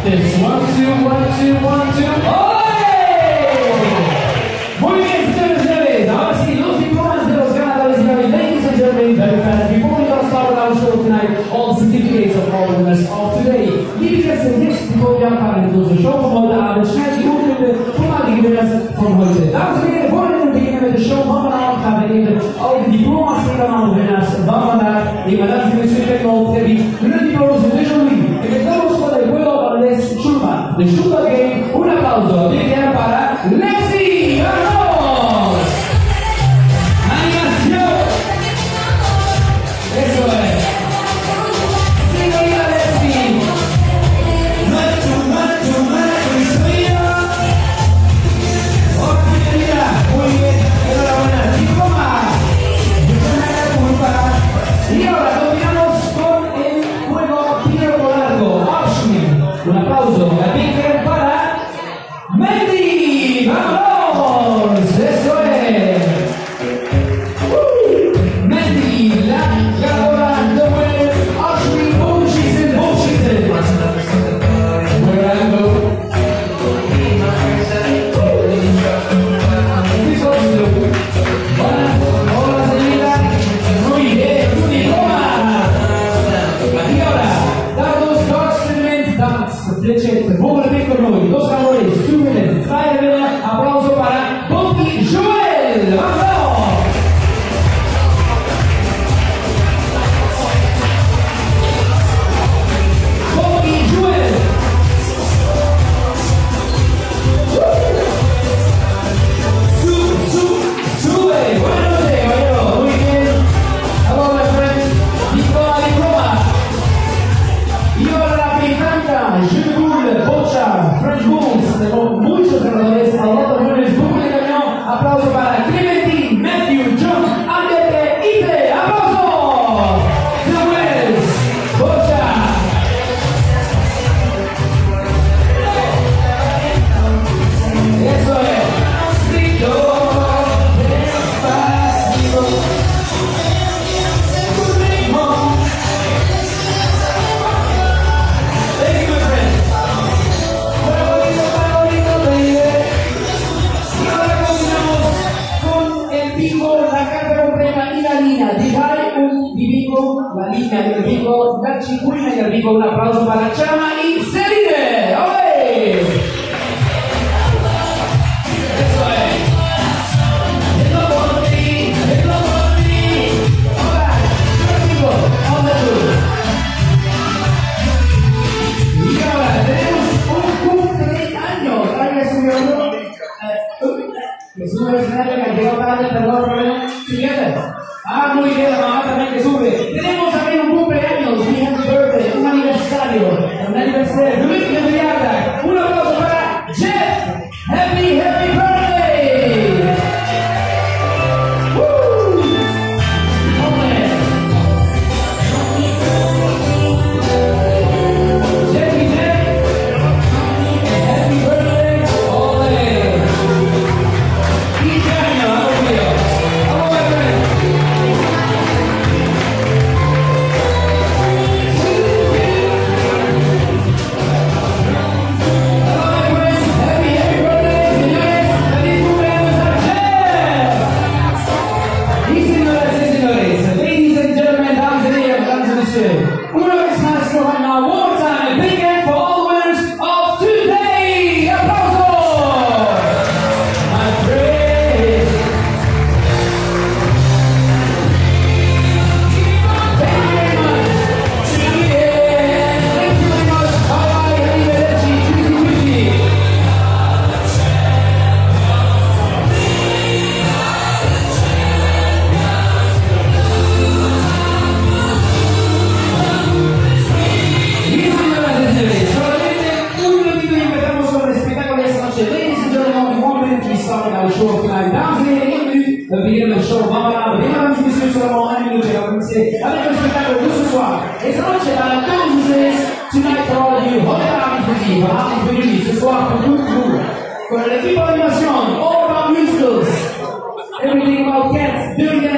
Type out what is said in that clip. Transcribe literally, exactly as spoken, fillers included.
Practice. One, two, one, two, one, two. ¡Oye! Muy bien, señores y señores. Ahora sí, los diplomas de los ganadores de hoy. Ladies and gentlemen, very fast. Before we start our show tonight, all the certificates of all the winners of today. Liebe Gäste, jetzt bevor wir anfangen mit unserer Show von heute Abend, schnell die Urkunde von all die Gewinners von heute. Dames und Herren, vor wir beginnen mit der Show, haben wir auch gerade eben all die Diplomas von den Winners. Vamos a dar, y madame, si me suele con Debbie, unos diplomas de Jolie. Empezamos con el juego Les Schulman, de Schulman Game. Un aplauso, bien para Lexi. ¡Vamos! ¡Animación! Eso es. Señorita Lexi. Macho, macho, macho, y soy yo. Oh, señorita, muy bien. Enhorabuena. Diploma. Muy para. Y ahora continuamos con el juego tiro largo. Un aplauso, la pique para Mendy. ¡Vamos! Eso es. Uh, Mendy, la ganadora de Winner Ashley Washington, Washington. Jugando. Hola, señorita. Muy bien, tu diploma. Y ahora, dados dos Recette, buon repito per noi, dos ganadores, two winners, five winners, applauso para Bobby Joel, vamos! Bobby Joel! Su, su, sube, buenas noches, caballero, muy bien. Hello, my friend, diploma, diploma. Y ahora la picanta, Jules Bocha, French Bulls, tenemos muchos ganadores, a lot of winners, Google de camión, aplauso para Clementine, Matthew, John, Andete, Ite, aplauso, Jules Bocha. Eso es, grito, despacito, tu ritmo. La carta completa y la línea, divide un divico, la línea del divico, la cinquina del divico, un applauso para Chama y Celine, ¡oye! Eso es. Es lo por ti, es lo por ti. Ahora, divico, on the two. Y ahora tenemos un cumpleaños, ¿alguien que subió uno? Que sube el escenario que ha llegado tarde, perdón, problema. Siguiente. Ah, muy bien, la mamá también que sube. Tenemos también un cumpleaños, un happy birthday, un aniversario, un aniversario. Luis de Villarda. Un aplauso para Jeff. Happy, happy birthday. Woo. Hombre. Jeffy Jeff. Happy birthday. Ole. Una vez más, Johanna, one more time, a big hand for all the winners of today. ¡Aplausos! My friend. Thank you very much. Yeah. Thank you very much. Bye bye. Arrivederci. Tutti tutti. Our show tonight. Dames en heren, nu we beginnen met de show van vanavond. Mesdames et messieurs, seulement un minute et on va commencer avec le spectacle de ce soir. Et ça va chez la Danses Tonight for all of you. Heute Abend für Sie, wir haben für Sie ce soir pour tout vous. Con l'équipe d'animation, all about musicals, everything about cats, doing that.